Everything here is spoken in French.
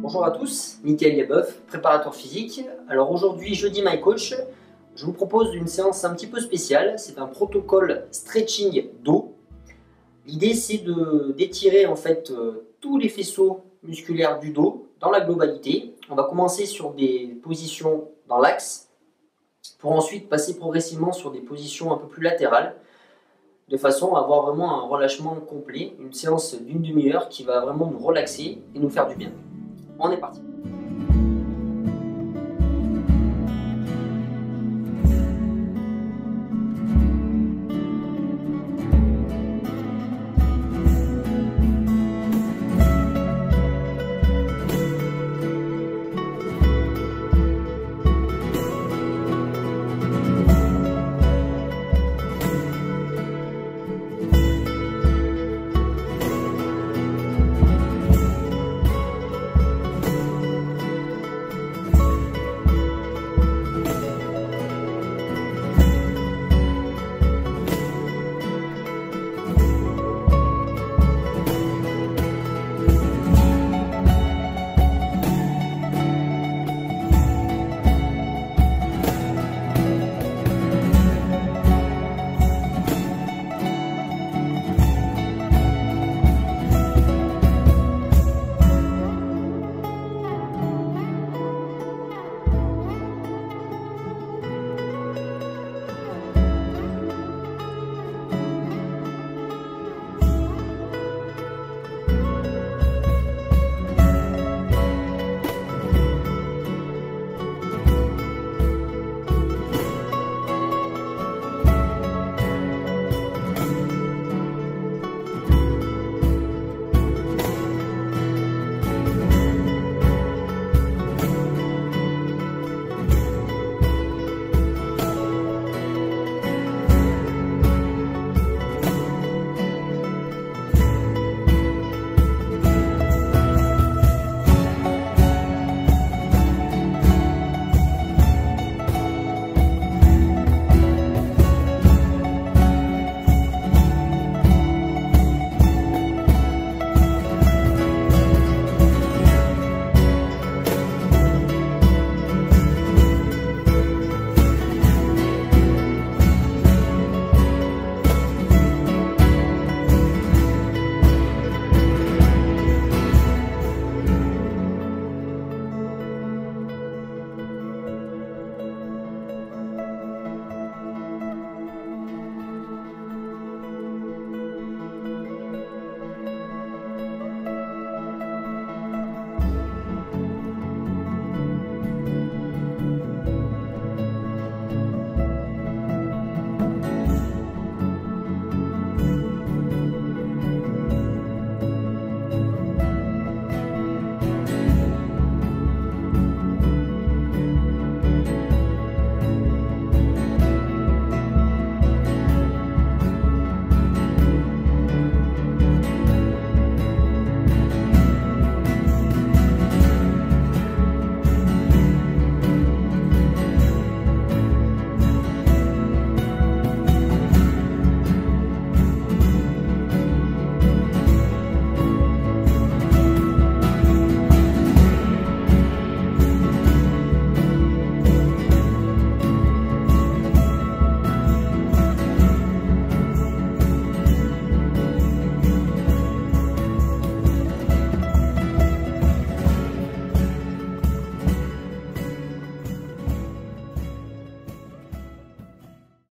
Bonjour à tous, Mickaël Leboeuf, préparateur physique. Alors aujourd'hui, jeudi My Coach, je vous propose une séance un petit peu spéciale. C'est un protocole stretching dos. L'idée c'est d'étirer en fait tous les faisceaux musculaires du dos dans la globalité. On va commencer sur des positions dans l'axe pour ensuite passer progressivement sur des positions un peu plus latérales de façon à avoir vraiment un relâchement complet, une séance d'une demi-heure qui va vraiment nous relaxer et nous faire du bien. On est parti.